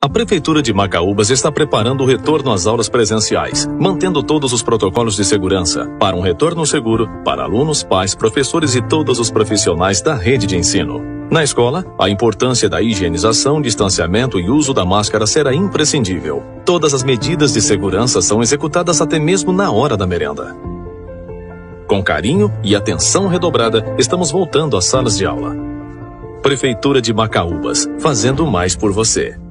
A Prefeitura de Macaúbas está preparando o retorno às aulas presenciais, mantendo todos os protocolos de segurança para um retorno seguro para alunos, pais, professores e todos os profissionais da rede de ensino. Na escola, a importância da higienização, distanciamento e uso da máscara será imprescindível. Todas as medidas de segurança são executadas até mesmo na hora da merenda. Com carinho e atenção redobrada, estamos voltando às salas de aula. Prefeitura de Macaúbas, fazendo mais por você.